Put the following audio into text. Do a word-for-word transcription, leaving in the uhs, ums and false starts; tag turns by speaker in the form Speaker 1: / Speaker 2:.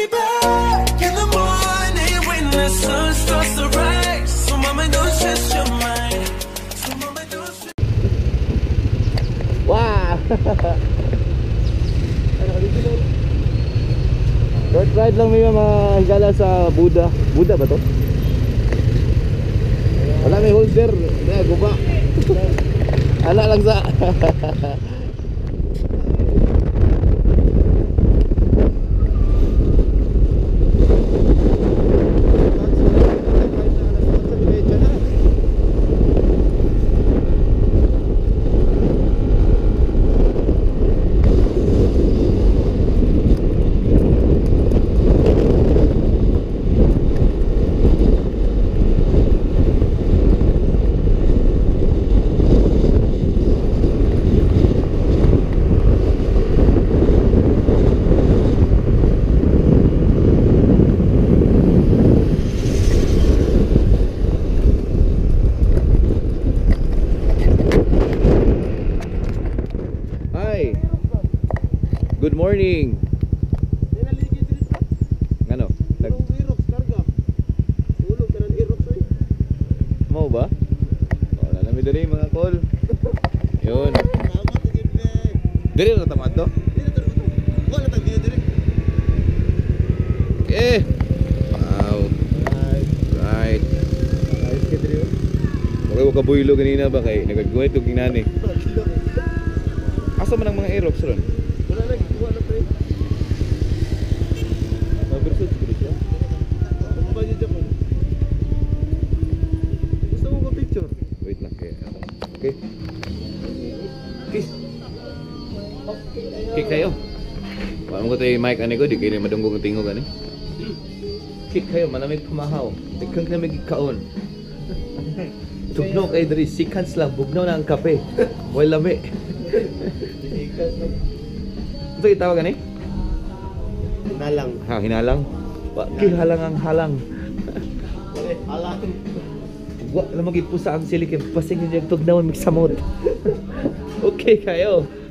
Speaker 1: me back in the morning when the sun starts to rise. So mama, don't stress your mind. So mama, don't stress.
Speaker 2: Wow! Short ride lang may mga higala sa Buda. Buda ba to? Wala may holder. Hindi, guba. Anak lang sa... Good morning. Ano? Nag Mau ba? Wala na mi diri mga kol. Yun. Diri na tamad to? Wala tag diri. Okay. Wow. Right. Ayos ka diri. Okay, wag ka buylo ganina ba kay nagagawit og ginani. Asa man ang mga aerox ron? Wala lagi. Wait lang kaya. Okay. Kiss. Kick kayo. Paano ko tayo mic ani ko di kayo madunggong tingog ani. Kick kayo malamig pumahaw. Ikang lamig kaon. Tugnaw kay diri seconds lang bugnaw na ang kape. Wala lami. Ito itawag ani? Hinalang. Ha, hinalang. Wa halang ang halang. Halang. Wa lamang gid pusa ang silikon pasing yung tugnaw mig samot. Okay kayo.